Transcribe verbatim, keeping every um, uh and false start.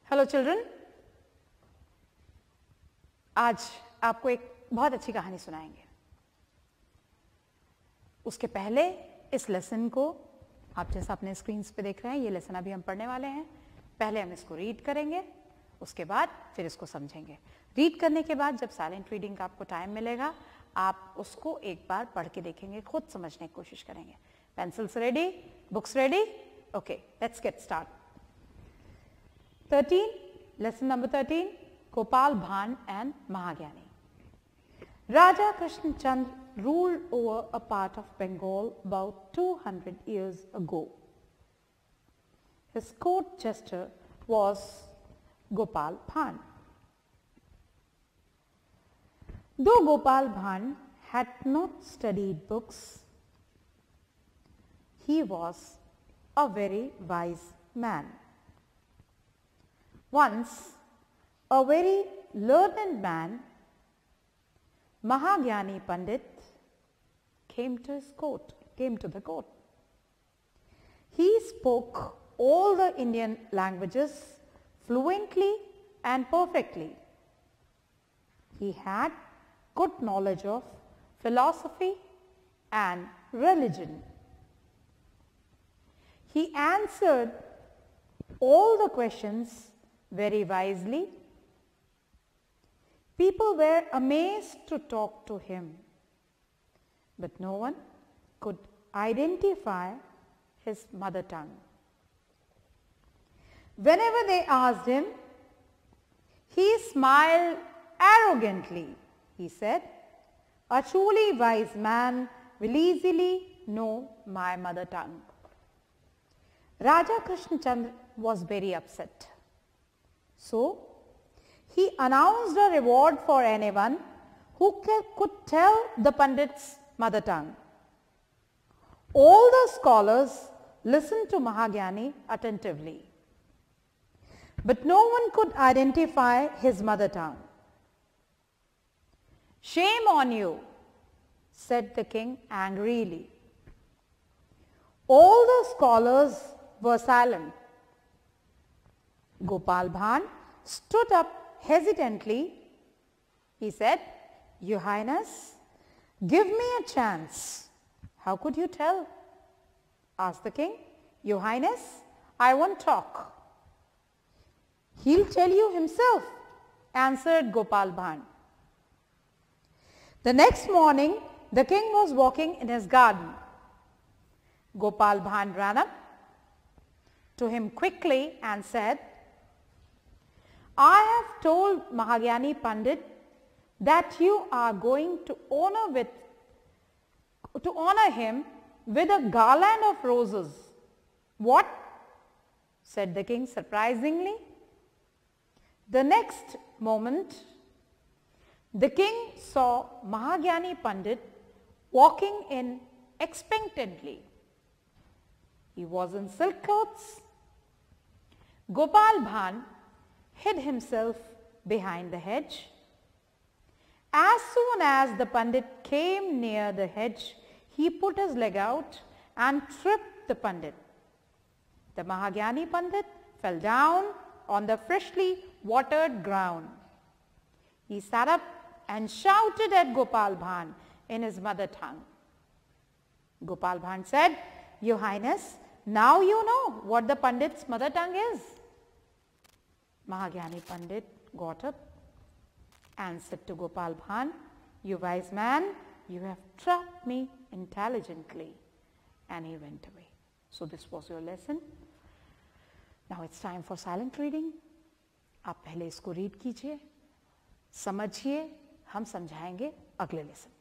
Hello children, आज आपको एक बहुत अच्छी कहानी सुनाएंगे। उसके पहले इस लेसन को आप जैसा अपने स्क्रीन्स पे देख रहे हैं, ये लेसन अभी हम पढ़ने वाले हैं। पहले हम इसको रीड करेंगे, उसके बाद फिर इसको समझेंगे। रीड करने के बाद जब साइलेंट रीडिंग का आपको टाइम मिलेगा, आप उसको एक बार पढ़ के देखेंगे, खुद समझने की कोशिश करेंगे। Pencils ready, books ready? Okay, let's get start. thirteen, lesson number thirteen, Gopal Bhan and Mahagyani. Raja Krishna Chandra ruled over a part of Bengal about two hundred years ago. His court jester was Gopal Bhan. Though Gopal Bhan had not studied books, he was a very wise man. Once, a very learned man, Mahagyani Pandit, came to his court, came to the court. He spoke all the Indian languages fluently and perfectly. He had good knowledge of philosophy and religion. He answered all the questions very wisely. People were amazed to talk to him, but no one could identify his mother tongue. Whenever they asked him, he smiled arrogantly. He said, "A truly wise man will easily know my mother tongue." Raja Krishna Chandra was very upset. So, he announced a reward for anyone who could tell the Pandit's mother tongue. All the scholars listened to Mahagyani attentively, but no one could identify his mother tongue. "Shame on you," said the king angrily. All the scholars were silent. Gopal Bhan stood up hesitantly. He said, "Your Highness, give me a chance." "How could you tell?" asked the king. "Your Highness, I won't talk." "He'll tell you himself," answered Gopal Bhan. The next morning, the king was walking in his garden. Gopal Bhan ran up to him quickly and said, "I have told Mahagyani Pandit that you are going to honor with to honor him with a garland of roses." "What?" said the king surprisingly. The next moment, the king saw Mahagyani Pandit walking in expectantly. He was in silk clothes. Gopal Bhan hid himself behind the hedge. As soon as the Pandit came near the hedge, he put his leg out and tripped the Pandit. The Mahagyani Pandit fell down on the freshly watered ground. He sat up and shouted at Gopal Bhan in his mother tongue. Gopal Bhan said, "Your Highness, now you know what the Pandit's mother tongue is." Mahagyani Pandit got up and said to Gopal Bhan, "You wise man, you have trapped me intelligently." And he went away. So this was your lesson. Now it's time for silent reading. आप पहले इसको read कीजिए, समझिए, हम समझाएंगे अगले lesson.